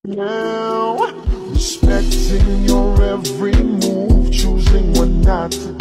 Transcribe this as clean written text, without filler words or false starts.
now. Respecting your every move, choosing what not to